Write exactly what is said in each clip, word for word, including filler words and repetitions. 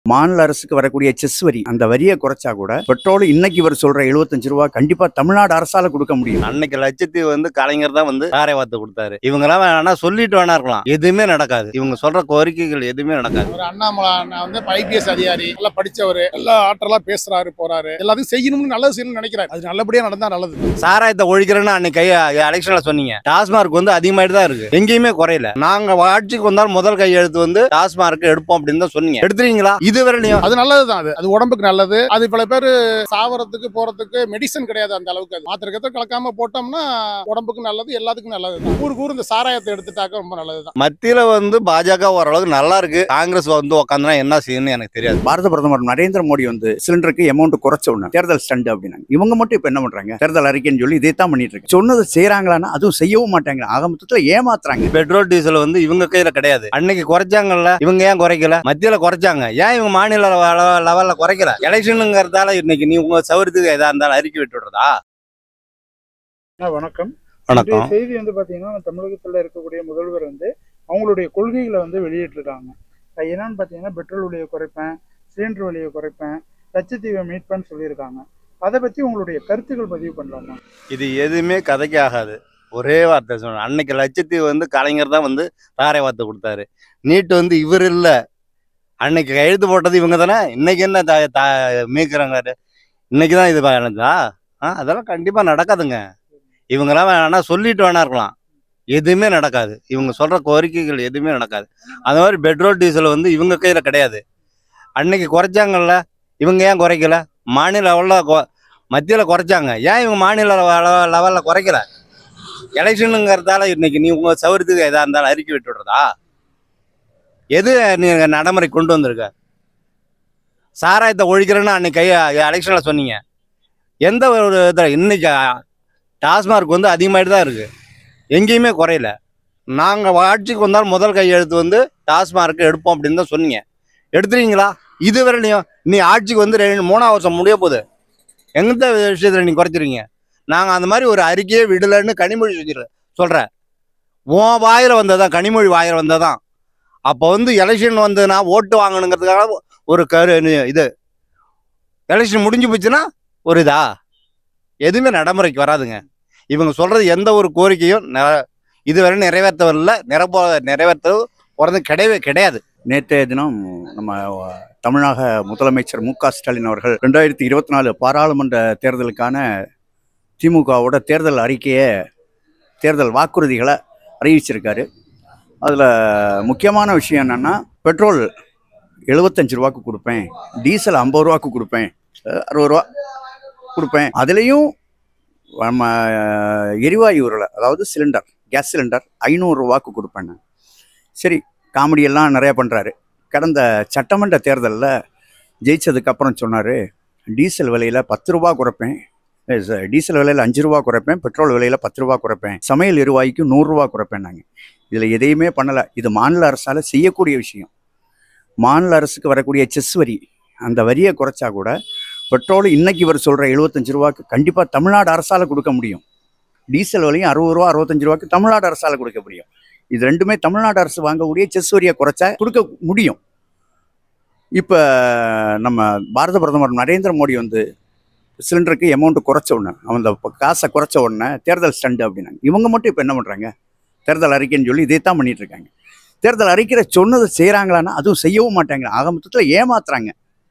மாநில அரசுக்கு வரக்கூடிய செஸ் வரி அந்த வரியை குறைச்சா கூட பெட்ரோல் இன்னைக்கு இவர் சொல்ற எழுபத்தஞ்சு ரூபா கண்டிப்பா தமிழ்நாடு அரசால கொடுக்க முடியும். அன்னைக்கு லட்சத்தீவு வந்து கலைஞர் தான் வந்து தாரை வார்த்தை கொடுத்தாரு. இவங்க எல்லாம் வேணா சொல்லிட்டு வேணா இருக்கலாம், எதுவுமே நடக்காது. இவங்க சொல்ற கோரிக்கைகள் எதுவுமே நடக்காது. ஒரு அண்ணாமலை வந்து ஐபிஎஸ் அதிகாரி, நல்லா படிச்சவரு, எல்லா ஆற்றலா பேசுறாரு, போறாரு, எல்லாத்தையும் செய்யணும்னு நல்லது செய்யணும்னு நினைக்கிறாரு. அது நல்லபடியா நடந்தா நல்லது. சாராயத்தை ஒழிக்கிறேன்னு அன்னைக்கு எலெக்ஷன்ல சொன்னீங்க. டாஸ்மார்க் வந்து அதிகமாயிட்டு தான் இருக்கு, எங்கேயுமே குறையல. நாங்க ஆட்சிக்கு வந்தாலும் முதல் கையெழுத்து வந்து டாஸ்மார்க் எடுப்போம் அப்படின்னு தான் சொன்னீங்க. எடுத்துறீங்களா? இதுவரையிலையும் அது நல்லதுதான். அது அது உடம்புக்கு நல்லது. அது பல பேர் சாவறதுக்கு போறதுக்கு மெடிசன் கிடையாது. அந்த அளவுக்கு அது மாத்திரை கலக்காம போட்டோம்னா உடம்புக்கு நல்லது, எல்லாத்துக்கும் நல்லது. ஊருக்கு ஊர் இந்த சாராயத்தை எடுத்துட்டாக்க ரொம்ப நல்லதுதான். மத்தியில வந்து பாஜக ஓரளவுக்கு நல்லா இருக்கு. காங்கிரஸ் வந்து உட்காந்துனா என்ன செய்யணும்னு எனக்கு தெரியாது. பாரத பிரதமர் நரேந்திர மோடி வந்து சிலிண்டருக்கு அமௌண்ட் குறைச்ச உடனே தேர்தல் ஸ்டண்ட் அப்படின்னாங்க. இவங்க மட்டும் இப்ப என்ன பண்றாங்க? தேர்தல் அறிக்கைன்னு சொல்லி இதை தான் பண்ணிட்டு இருக்கு. சொன்னது செய்யறாங்களான்னா அதுவும் செய்யவும் மாட்டாங்க. ஆக மொத்தத்துல ஏமாத்துறாங்க. பெட்ரோல் டீசல் வந்து இவங்க கையில கிடையாது. அன்னைக்கு குறைச்சாங்கல்ல, இவங்க ஏன் குறைக்கல? மத்தியில குறைச்சாங்க, ஏன் இவங்க மாநில லெவல்ல குறைக்கல? எலெக்ஷனுங்கிறதால இன்னைக்கு நீ உங்க சவரத்துக்கு எதா இருந்தாலும் அறிக்கை விட்டுடுறதா? வணக்கம். வணக்கம். செய்தி வந்து பாத்தீங்கன்னா தமிழகத்துல இருக்கக்கூடிய முதல்வர் வந்து அவங்களுடைய கொள்கைகளை வந்து வெளியிட்டிருக்காங்க. என்னன்னு பாத்தீங்கன்னா பெட்ரோல் விலையை குறைப்பேன், சிலிண்டர் விலையை குறைப்பேன், லட்சத்தீவை மீட்பேன்னு சொல்லியிருக்காங்க. அதை பத்தி உங்களுடைய கருத்துக்கள் பதிவு பண்ணலாமா? இது எதுவுமே கதைக்கு ஆகாது. ஒரே வார்த்தை சொன்ன, அன்னைக்கு லட்சத்தீவு வந்து கலைஞர் தான் வந்து தாரை வார்த்தை கொடுத்தாரு. நீட்டு வந்து இவர் இல்ல, அன்னைக்கு கையெழுத்து போட்டது இவங்க தானே. இன்னைக்கு என்ன மீக்குறாங்க? இன்னைக்கு தான் இது நடந்தா? ஆ அதெல்லாம் கண்டிப்பா நடக்காதுங்க. இவங்கெல்லாம் வேணா சொல்லிட்டு வேணா இருக்கலாம், எதுவுமே நடக்காது. இவங்க சொல்ற கோரிக்கைகள் எதுவுமே நடக்காது. அந்த மாதிரி பெட்ரோல் டீசல் வந்து இவங்க கையில கிடையாது. அன்னைக்கு குறைச்சாங்கல்ல, இவங்க ஏன் குறைக்கல? மாநில லெவலில் மத்தியில் குறைச்சாங்க, ஏன் இவங்க மாநில லெவலில் குறைக்கல? எலெக்ஷனுங்கிறதால இன்னைக்கு நீ உங்க சவரத்துக்கு எதா இருந்தாலும் அறிக்கை விட்டுடுறதா? எது நீங்க நடைமுறை கொண்டு வந்திருக்க? சாராயத்தை ஒழிக்கிறேன்னு அன்னைக்கு கை எலெக்ஷன்ல சொன்னீங்க. எந்த ஒரு இதில் இன்னைக்கு டாஸ்மார்க் வந்து அதிகமாயிட்டு தான் இருக்கு, எங்கேயுமே குறையல. நாங்கள் ஆட்சிக்கு வந்தாலும் முதல் கையெழுத்து வந்து டாஸ்மார்க் எடுப்போம் அப்படின்னு தான் சொன்னீங்க. எடுத்துறீங்களா? இதுவரையிலையும் நீ ஆட்சிக்கு வந்து ரெண்டு மூணாவது வருஷம் முடிய போகுது, எந்த விஷயத்தில் நீ குறைச்சிருங்க? நாங்கள் அந்த மாதிரி ஒரு அறிக்கையே விடலைன்னு கனிமொழி சொல்லிடுற சொல்கிறேன். உன் வாயில் வந்ததான், கனிமொழி வாயில் வந்ததான். அப்போ வந்து எலெக்ஷன் வந்ததுன்னா ஓட்டு வாங்கணுங்கிறதுக்காக ஒரு கரு இது, எலெக்ஷன் முடிஞ்சு போச்சுன்னா ஒரு இதா? எதுவுமே நடைமுறைக்கு வராதுங்க. இவங்க சொல்றது எந்த ஒரு கோரிக்கையும் இதுவரை நிறைவேற்றவில்லை, நிரப்ப நிறைவேற்ற போறது கிடையவே கிடையாது. நேற்றைய தினம் நம்ம தமிழக முதலமைச்சர் மு க ஸ்டாலின் அவர்கள் ரெண்டாயிரத்தி இருபத்தி நாலு பாராளுமன்ற தேர்தலுக்கான திமுகவோட தேர்தல் அறிக்கையை, தேர்தல் வாக்குறுதிகளை அறிவிச்சிருக்காரு. அதில் முக்கியமான விஷயம் என்னென்னா, பெட்ரோல் எழுபத்தஞ்சு ரூபாய்க்கு கொடுப்பேன், டீசல் ஐம்பது ரூபாய்க்கு கொடுப்பேன், அறுபது ரூபா கொடுப்பேன். அதுலேயும் நம்ம எரிவாயு உருளை, அதாவது சிலிண்டர், கேஸ் சிலிண்டர் ஐநூறுரூவாக்கு கொடுப்பேன். சரி, காமெடியெல்லாம் நிறையா பண்ணுறாரு. கடந்த சட்டமன்ற தேர்தலில் ஜெயிச்சதுக்கப்புறம் சொன்னார், டீசல் விலையில் பத்து ரூபா குறைப்பேன், டீசல் விலையில் அஞ்சு ரூபா குறைப்பேன், பெட்ரோல் விலையில் பத்து ரூபா குறைப்பேன், சமையல் எரிவாயுக்கு நூறுரூவா குறைப்பேன். நாங்கள் இதில் எதையுமே பண்ணலை. இது மாநில அரசால் செய்யக்கூடிய விஷயம். மாநில அரசுக்கு வரக்கூடிய செஸ் வரி அந்த வரியை குறைச்சா கூட பெட்ரோல் இன்னைக்கு இவர் சொல்கிற எழுபத்தஞ்சு ரூபாய்க்கு கண்டிப்பாக தமிழ்நாடு அரசால் கொடுக்க முடியும். டீசல் விலையும் அறுபது ரூபா அறுபத்தஞ்சு ரூபாய்க்கு தமிழ்நாடு அரசால் கொடுக்க முடியும். இது ரெண்டுமே தமிழ்நாடு அரசு வாங்கக்கூடிய செஸ் வரியை குறைச்சா கொடுக்க முடியும். இப்போ நம்ம பாரத பிரதமர் நரேந்திர மோடி வந்து சிலிண்டருக்கு அமௌண்ட் குறைச்ச உடனே, அந்த காசை குறைச்ச உடனே தேர்தல் ஸ்டண்ட் அப்படின்னாங்க. இவங்க மட்டும் இப்போ என்ன பண்ணுறாங்க? தேர்தல் அறிக்கைன்னு சொல்லி இதை தான் பண்ணிட்டு இருக்காங்க. தேர்தல் அறிக்கையை சொன்னது செய்கிறாங்களான்னா அதுவும் செய்யவும் மாட்டாங்க. ஆக மொத்தத்தில் ஏமாத்துறாங்க.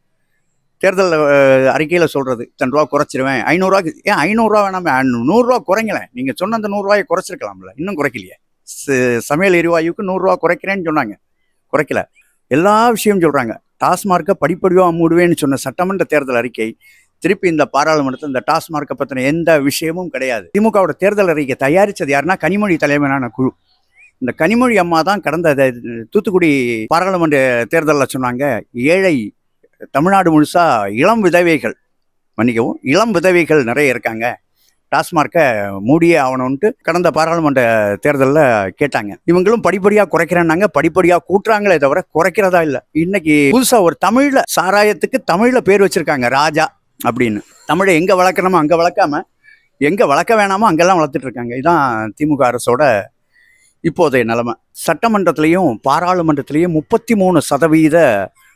தேர்தல் அறிக்கையில் சொல்கிறது இத்தனை ரூபா குறைச்சிருவேன், ஐநூறுரூவாக்கு ஏன் ஐநூறுரூவா வேணாமே, நூறுரூவா குறைங்களேன். நீங்கள் சொன்ன அந்த நூறுரூவாயை குறைச்சிருக்கலாம்ல, இன்னும் குறைக்கலையே. சமையல் எரிவாயுக்கு நூறுரூவா குறைக்கிறேன்னு சொன்னாங்க, குறைக்கல. எல்லா விஷயம் சொல்கிறாங்க. டாஸ்மார்க்கை படிப்படியாக மூடுவேன்னு சொன்ன சட்டமன்ற தேர்தல் அறிக்கை திருப்பி இந்த பாராளுமன்றத்தில் இந்த டாஸ்மார்க்கை பற்றின எந்த விஷயமும் கிடையாது. திமுகவோட தேர்தல் அறிக்கை தயாரித்தது யாருன்னா கனிமொழி தலைமையிலான குழு. இந்த கனிமொழி அம்மா தான் கடந்த தூத்துக்குடி பாராளுமன்ற தேர்தலில் சொன்னாங்க, ஏழை தமிழ்நாடு முழுசா இளம் விதவைகள், மன்னிக்கவும் இளம் விதவைகள் நிறைய இருக்காங்க, டாஸ்மார்க்கை மூடியே ஆகணும்ன்ட்டு கடந்த பாராளுமன்ற தேர்தலில் கேட்டாங்க. இவங்களும் படிப்படியாக குறைக்கிறேன்னாங்க, படிப்படியாக கூட்டுறாங்களே தவிர குறைக்கிறதா இல்லை. இன்னைக்கு புதுசாக ஒரு தமிழில் சாராயத்துக்கு தமிழில் பேர் வச்சுருக்காங்க, ராஜா அப்படின்னு. தமிழை எங்கே வளர்க்கணுமோ அங்கே வளர்க்காம எங்கே வளர்க்க வேணாமோ அங்கெல்லாம் வளர்த்துட்டு இருக்காங்க. இதுதான் திமுக அரசோட இப்போதைய நிலைமை. சட்டமன்றத்திலையும் பாராளுமன்றத்திலையும் முப்பத்தி மூணு சதவீத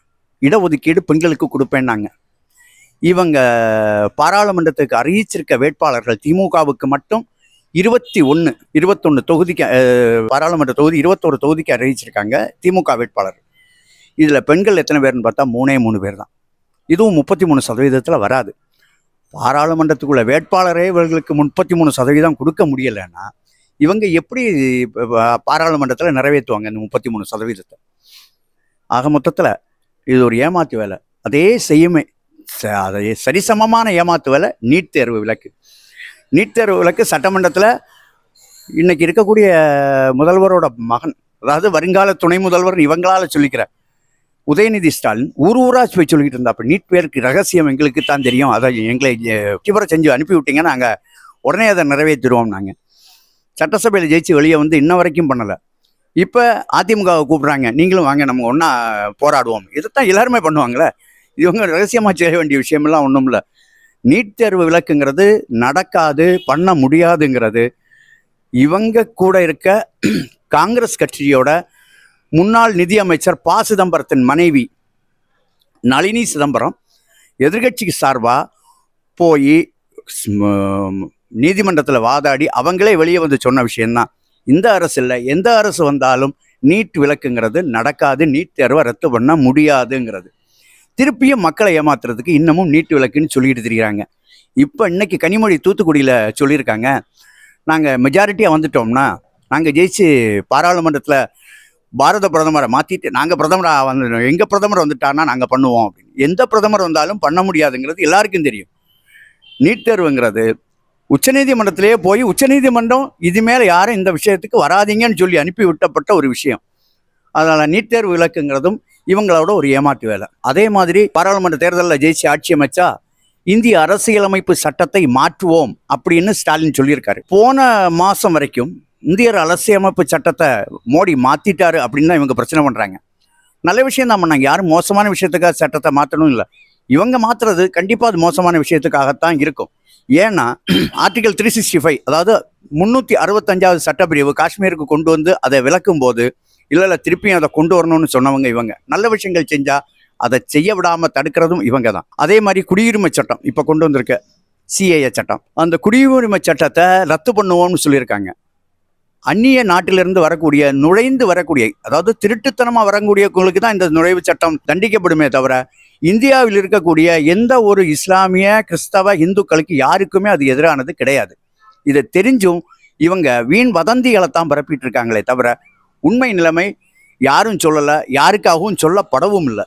இடஒதுக்கீடு பெண்களுக்கு கொடுப்பேன்னாங்க. இவங்க பாராளுமன்றத்துக்கு அறிவிச்சிருக்க வேட்பாளர்கள் திமுகவுக்கு மட்டும் இருபத்தி ஒன்று இருபத்தொன்று தொகுதிக்கு பாராளுமன்ற தொகுதி இருபத்தோரு தொகுதிக்கு அறிவிச்சிருக்காங்க திமுக வேட்பாளர். இதில் பெண்கள் எத்தனை பேர்னு பார்த்தா மூணே மூணு பேர் தான். இதுவும் முப்பத்தி மூணு சதவீதத்தில் வராது. பாராளுமன்றத்துக்குள்ள வேட்பாளரே இவர்களுக்கு முப்பத்தி மூணு சதவீதம் கொடுக்க முடியலைன்னா இவங்க எப்படி பாராளுமன்றத்தில் நிறைவேற்றுவாங்க இந்த முப்பத்தி மூணு சதவீதத்தை? ஆக மொத்தத்தில் இது ஒரு ஏமாத்து வேலை. அதே செய்யுமே அதே சரிசமமான ஏமாத்து வேலை நீட் தேர்வு விலக்கு. நீட் தேர்வு விலக்கு சட்டமன்றத்தில் இன்னைக்கு இருக்கக்கூடிய முதல்வரோட மகன், அதாவது வருங்கால துணை முதல்வர் இவங்களால சொல்லிக்கிற உதயநிதி ஸ்டாலின் ஊர் ஊரா போய் சொல்லிக்கிட்டு இருந்தா. அப்போ நீட் பேருக்கு ரகசியம் எங்களுக்கு தான் தெரியும், அதை எங்களை கிபரை செஞ்சு அனுப்பி விட்டீங்கன்னா நாங்கள் உடனே அதை நிறைவேற்றிடுவோம். நாங்கள் சட்டசபையில் ஜெயிச்சு வெளியே வந்து இன்ன வரைக்கும் பண்ணலை. இப்போ அதிமுகவை கூப்பிட்றாங்க, நீங்களும் வாங்க நம்ம ஒன்றா போராடுவோம். இதைத்தான் எல்லாருமே பண்ணுவாங்களே. இவங்க ரகசியமாக செய்ய வேண்டிய விஷயமெல்லாம் ஒன்றும் இல்லை. நீட் தேர்வு விலக்குங்கிறது நடக்காது, பண்ண முடியாதுங்கிறது இவங்க கூட இருக்க காங்கிரஸ் கட்சியோட முன்னாள் நிதியமைச்சர் ப சிதம்பரத்தின் மனைவி நளினி சிதம்பரம் எதிர்கட்சிக்கு சார்பாக போய் நீதிமன்றத்தில் வாதாடி அவங்களே வெளியே வந்து சொன்ன விஷயம்தான். இந்த அரசு இல்லை, எந்த அரசு வந்தாலும் நீட் விலக்குங்கிறது நடக்காது, நீட் தேர்வை ரத்து பண்ண முடியாதுங்கிறது. திருப்பியும் மக்களை ஏமாத்துறதுக்கு இன்னமும் நீட் விலக்குன்னு சொல்லிட்டு தெரிகிறாங்க. இப்போ இன்னைக்கு கனிமொழி தூத்துக்குடியில் சொல்லியிருக்காங்க, நாங்கள் மெஜாரிட்டியாக வந்துட்டோம்னா நாங்கள் ஜெயிச்சு பாராளுமன்றத்தில் பாரத பிரதமரை மாற்றிட்டு நாங்கள் பிரதமராக வந்து எங்கள் பிரதமர் வந்துட்டார்னா நாங்கள் பண்ணுவோம் அப்படின்னு. எந்த பிரதமர் வந்தாலும் பண்ண முடியாதுங்கிறது எல்லாருக்கும் தெரியும். நீட் தேர்வுங்கிறது உச்சநீதிமன்றத்திலேயே போய் உச்சநீதிமன்றம் இது மேலே யாரும் இந்த விஷயத்துக்கு வராதிங்கன்னு சொல்லி அனுப்பி விட்டப்பட்ட ஒரு விஷயம். அதனால் நீட் தேர்வு விலக்குங்கிறதும் இவங்களோட ஒரு ஏமாற்று வேலை. அதே மாதிரி பாராளுமன்ற தேர்தலில் ஜெயிச்சு ஆட்சி அமைச்சா இந்திய அரசியலமைப்பு சட்டத்தை மாற்றுவோம் அப்படின்னு ஸ்டாலின் சொல்லியிருக்காரு. போன மாதம் வரைக்கும் இந்திய அரசியலமைப்பு சட்டத்தை மோடி மாற்றிட்டாரு அப்படின்னு தான் இவங்க பிரச்சனை பண்ணுறாங்க. நல்ல விஷயம் தான் பண்ணாங்க, யாரும் மோசமான விஷயத்துக்காக சட்டத்தை மாற்றணும் இல்லை. இவங்க மாற்றுறது கண்டிப்பாக அது மோசமான விஷயத்துக்காகத்தான் இருக்கும். ஏன்னா ஆர்டிகல் த்ரீ சிக்ஸ்டி ஃபைவ் அதாவது முந்நூற்றி அறுபத்தஞ்சாவது சட்டப்பிரிவு காஷ்மீருக்கு கொண்டு வந்து அதை விளக்கும் போது இல்லை இல்லை திருப்பியும் அதை கொண்டு வரணும்னு சொன்னவங்க இவங்க. நல்ல விஷயங்கள் செஞ்சால் அதை செய்ய விடாமல் தடுக்கிறதும் இவங்க தான். அதே மாதிரி குடியுரிமை சட்டம் இப்போ கொண்டு வந்திருக்க சிஏஏ சட்டம், அந்த குடியுரிமை சட்டத்தை ரத்து பண்ணுவோம்னு சொல்லியிருக்காங்க. அந்நிய நாட்டிலிருந்து வரக்கூடிய நுழைந்து வரக்கூடிய அதாவது திருட்டுத்தனமாக வரக்கூடியவங்களுக்கு தான் இந்த நுழைவு சட்டம் தண்டிக்கப்படுமே தவிர இந்தியாவில் இருக்கக்கூடிய எந்த ஒரு இஸ்லாமிய கிறிஸ்தவ இந்துக்களுக்கு யாருக்குமே அது எதிரானது கிடையாது. இதை தெரிஞ்சும் இவங்க வீண் வதந்திகளை தான் பரப்பிட்டு இருக்காங்களே தவிர உண்மை நிலைமை யாரும் சொல்லலை, யாருக்காகவும் சொல்லப்படவும் இல்லை.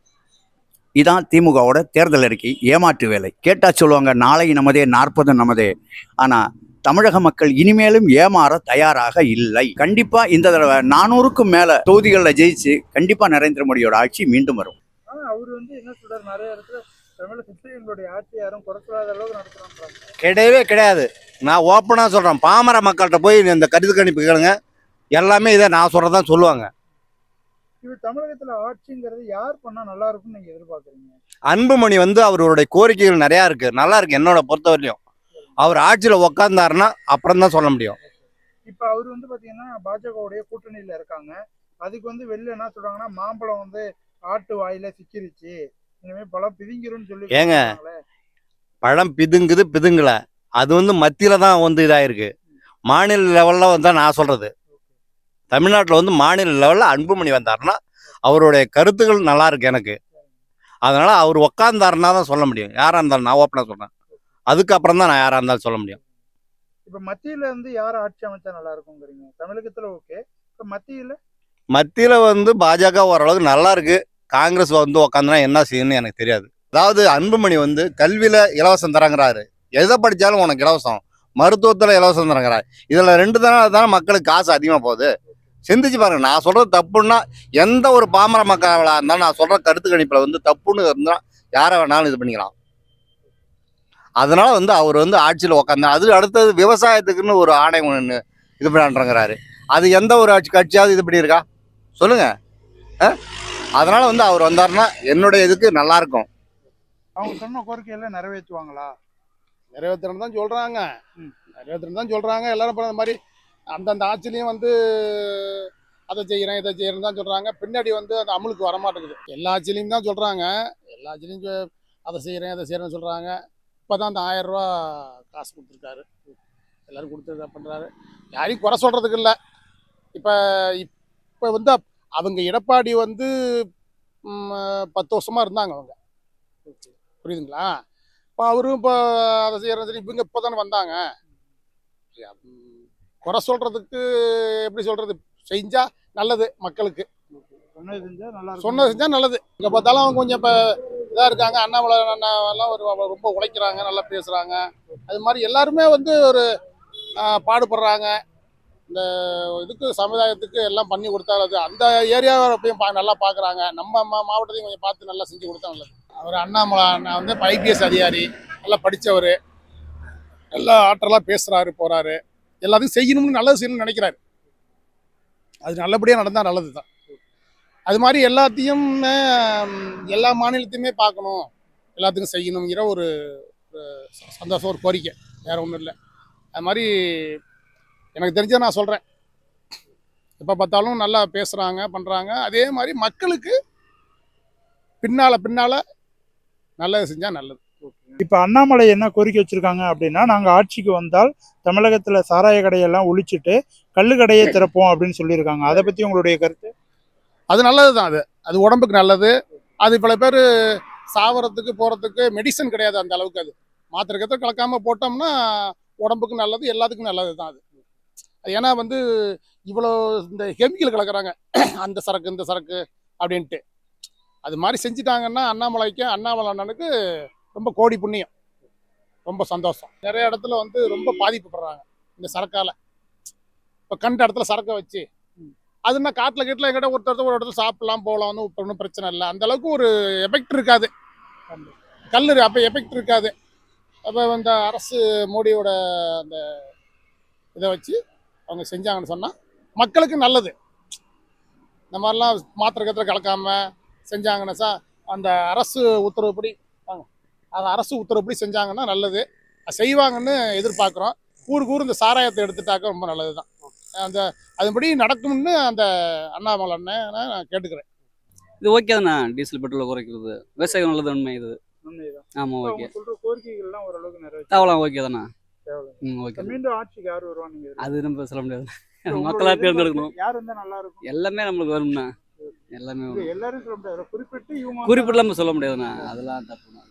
இதான் திமுகவோட தேர்தல் அறிக்கை ஏமாற்று வேலை. கேட்டா சொல்லுவாங்க நாளை நமதே நாற்பது நமதே. ஆனால் தமிழக மக்கள் இனிமேலும் ஏமாற தயாராக இல்லை. கண்டிப்பா இந்த தடவை நானூறுக்கும் மேல தொகுதிகளில் ஜெயிச்சு கண்டிப்பா நரேந்திர மோடியோட ஆட்சி மீண்டும் வரும். ஆனா அவர் வந்து என்ன சொல்றாரு, நிறைய இடத்துல தமிழக கிறிஸ்தவர்களுடைய ஆட்சி யாரும் குறைக்காத அளவுக்கு நடத்துறாங்க. கிடையவே கிடையாது. நான் ஓப்பனாக சொல்கிறேன், பாமர மக்கள்கிட்ட போய் இந்த கருத்து கணிப்பு கேளுங்க, எல்லாமே இதை நான் சொல்கிறதான் சொல்லுவாங்க. இது தமிழகத்துல ஆட்சிங்கிறது யார் பண்ணா நல்லா இருக்கும்னு நீங்க எதிர்பார்க்குறீங்க? அன்புமணி வந்து அவருடைய கோரிக்கைகள் நிறையா இருக்கு, நல்லா இருக்கு. என்னோட பொறுத்தவரையிலும் அவர் ஆட்சியில் உக்காந்தாருன்னா அப்புறம் தான் சொல்ல முடியும். இப்ப அவர் வந்து பாத்தீங்கன்னா பாஜகவுடைய கூட்டணியில இருக்காங்க. அதுக்கு வந்து வெளில என்ன சொல்றாங்கன்னா மாம்பழம் வந்து ஆட்டு வாயில சிக்கிருச்சு, இனிமே பழம் பிதுங்கிரும்னு சொல்லி. ஏங்க பழம் பிதுங்குது பிதுங்கல, அது வந்து மத்தியில தான் வந்து இதாயிருக்கு. மாநில லெவல்ல வந்தா நான் சொல்றது, தமிழ்நாட்டில் வந்து மாநில லெவலில் அன்புமணி வந்தாருன்னா அவருடைய கருத்துக்கள் நல்லா இருக்கு எனக்கு. அதனால அவர் உக்காந்தாருன்னா தான் சொல்ல முடியும். யாரா இருந்தாலும் நான் ஓப்பனாக சொல்றேன், அதுக்கப்புறம் தான் நான் யாரா இருந்தாலும் சொல்ல முடியும். இப்ப மத்தியில வந்து யார் ஆட்சி அமைச்சா நல்லா இருக்குங்கிறீங்க? தமிழகத்துல ஓகே, இப்ப மத்தியில மத்தியில வந்து பாஜக ஓரளவுக்கு நல்லா இருக்கு. காங்கிரஸ் வந்து உக்காந்துனா என்ன செய்யணும்னு எனக்கு தெரியாது. அதாவது அன்புமணி வந்து கல்வியில இலவசம் தரங்கிறாரு, எதை படிச்சாலும் உனக்கு இலவசம், மருத்துவத்துல இலவசம் தரங்கிறாரு. இதுல ரெண்டு தானே தானே மக்களுக்கு காசு அதிகமா போகுது. சிந்திச்சு பாருங்க. நான் சொல்றது தப்புன்னா எந்த ஒரு பாமர மக்களா இருந்தாலும் நான் சொல்ற கருத்து கணிப்புல வந்து தப்புன்னு இருந்தா யாரை வேணாலும் இது பண்ணிக்கலாம். அதனால வந்து அவர் வந்து ஆட்சியில் உக்காந்து அது அடுத்தது விவசாயத்துக்குன்னு ஒரு ஆணையம் ஒன்று இது பண்ணுறாங்கிறாரு. அது எந்த ஒரு ஆட்சி கட்சியாவது இது பண்ணியிருக்கா சொல்லுங்க. அதனால வந்து அவர் வந்தாருன்னா என்னுடைய இதுக்கு நல்லா இருக்கும். அவங்க சொன்ன கோரிக்கையெல்லாம் நிறைவேற்றுவாங்களா? நிறைவேற்றணும் தான் சொல்றாங்க, நிறைவேற்றணும் தான் சொல்றாங்க எல்லாரும். அந்த மாதிரி அந்தந்த ஆட்சிலையும் வந்து அதை செய்கிறேன் இதை செய்கிறேன்னு தான் சொல்கிறாங்க. பின்னாடி வந்து அந்த அமலுக்கு வரமாட்டேங்குது. எல்லா ஆட்சியிலையும் தான் சொல்கிறாங்க, எல்லா ஆட்சியிலையும் அதை செய்கிறேன் இதை செய்கிறேன்னு சொல்கிறாங்க. இப்போ தான் அந்த ஆயிரம் ரூபா காசு கொடுத்துருக்காரு, எல்லோரும் கொடுத்துருக்கா பண்ணுறாரு. யாரையும் குறை சொல்கிறதுக்கு இல்லை. இப்போ இப்போ வந்து அவங்க எடப்பாடி வந்து பத்து வருஷமாக இருந்தாங்க அவங்க, புரியுதுங்களா? இப்போ அவரும் இப்போ அதை செய்கிறேன்னு சொல்லி இவங்க இப்போ தானே வந்தாங்க. குறை சொல்கிறதுக்கு எப்படி சொல்கிறது, செஞ்சால் நல்லது மக்களுக்கு, சொன்னது செஞ்சா நல்லா இருக்கும். சொன்னது செஞ்சால் நல்லது. இங்கே பார்த்தாலும் அவங்க கொஞ்சம் இப்போ இதாக இருக்காங்க. அண்ணாமலை அண்ணாவெல்லாம் ஒரு ரொம்ப உழைக்கிறாங்க, நல்லா பேசுகிறாங்க. அது மாதிரி எல்லாருமே வந்து ஒரு பாடுபடுறாங்க. இந்த இதுக்கு சமுதாயத்துக்கு எல்லாம் பண்ணி கொடுத்தா அது அந்த ஏரியாவை போய் பா நல்லா பார்க்குறாங்க. நம்ம மா மாவட்டத்தையும் கொஞ்சம் பார்த்து நல்லா செஞ்சு கொடுத்தா நல்லது. அவர் அண்ணாமலை அண்ணா வந்து ஐபிஎஸ் அதிகாரி, நல்லா படித்தவர், நல்லா ஆற்றலாக பேசுகிறாரு, போகிறாரு, எல்லாத்தையும் செய்யணும்னு நல்லது செய்யணும்னு நினைக்கிறாரு. அது நல்லபடியாக நடந்தால் நல்லது தான். அது மாதிரி எல்லாத்தையும் எல்லா மாநிலத்தையுமே பார்க்கணும், எல்லாத்துக்கும் செய்யணுங்கிற ஒரு சந்தோஷம், ஒரு கோரிக்கை, வேறு ஒன்றும் இல்லை. அது மாதிரி எனக்கு தெரிஞ்ச நான் சொல்கிறேன். எப்போ பார்த்தாலும் நல்லா பேசுகிறாங்க, பண்ணுறாங்க. அதே மாதிரி மக்களுக்கு பின்னால் பின்னால் நல்லது செஞ்சால் நல்லது. இப்போ அண்ணாமலை என்ன கோரிக்கை வச்சிருக்காங்க அப்படின்னா, நாங்கள் ஆட்சிக்கு வந்தால் தமிழகத்தில் சாராய கடையெல்லாம் ஒழிச்சிட்டு கள்ளு கடையை திறப்போம் அப்படின்னு சொல்லியிருக்காங்க. அதை பற்றி உங்களுடைய கருத்து? அது நல்லது தான். அது அது உடம்புக்கு நல்லது. அது பல பேர் சாவறதுக்கு போகிறதுக்கு மெடிசன் கிடையாது அந்த அளவுக்கு. அது மாத்திரை கத்திர கலக்காமல் போட்டோம்னா உடம்புக்கு நல்லது, எல்லாத்துக்கும் நல்லது தான் அது. அது ஏன்னா வந்து இவ்வளோ இந்த கெமிக்கல் கலக்கிறாங்க, அந்த சரக்கு இந்த சரக்கு அப்படின்ட்டு. அது மாதிரி செஞ்சுட்டாங்கன்னா அண்ணாமலைக்கு, அண்ணாமலை அண்ணனுக்கு ரொம்ப கோடி புண்ணியம், ரொம்ப சந்தோஷம். நிறைய இடத்துல வந்து ரொம்ப பாதிப்புப்படுறாங்க இந்த சரக்கால். இப்போ கண்ட இடத்துல சரக்கை வச்சு அதுனா காட்டில் கீட்டில் எங்கிட்ட ஒருத்தர் ஒரு இடத்துல சாப்பிடலாம் போகலாம், வந்து ஒன்றும் பிரச்சனை இல்லை. அந்த அளவுக்கு ஒரு எஃபெக்ட் இருக்காது கல், அப்போ எஃபெக்ட் இருக்காது. அப்போ இந்த அரசு மோடியோட அந்த இதை வச்சு அவங்க செஞ்சாங்கன்னு சொன்னால் மக்களுக்கு நல்லது. இந்த மாதிரிலாம் மாத்திரை கத்திர கலக்காமல் செஞ்சாங்கன்னா சார், அந்த அரசு உத்தரவுப்படி வாங்க, அது அரசு உத்தரவுப்படி செஞ்சாங்கன்னா நல்லது. செய்வாங்கன்னு எதிர்பார்க்குறோம். ஊருக்கு ஊர் இந்த சாராயத்தை எடுத்துட்டாக்க ரொம்ப நல்லது தான். அந்த அதுபடி நடக்கும்னு அந்த அண்ணாமலை அண்ணன் நான் கேட்டுக்கிறேன். இது ஓகே தானே, டீசல் பெட்ரோல் குறைக்கிறது விவசாயம் நல்லது, உண்மை இது. உண்மைதான். ஆமாம், ஓகே. அவங்க சொல்ற கோரிக்கைகள்லாம் ஓரளவுக்கு நிறைவேற்ற தேவலாம் ஓகே தானே. தேவை. ம், ஓகே. மீண்டும் ஆட்சிக்கு யார் வருவாங்க? அது நம்ம சொல்ல முடியாது, மக்களாக தேர்ந்தெடுக்கணும். யார் வந்தா நல்லா இருக்கும்? எல்லாமே நம்மளுக்கு வரும்ண்ணா, எல்லாமே இது எல்லாரும் சொல்ல முடியாது, குறிப்பிட்டு இவங்க குறிப்பிட்டு நம்ம சொல்ல முடியாதுண்ணா, அதெல்லாம் தப்புண்ணா.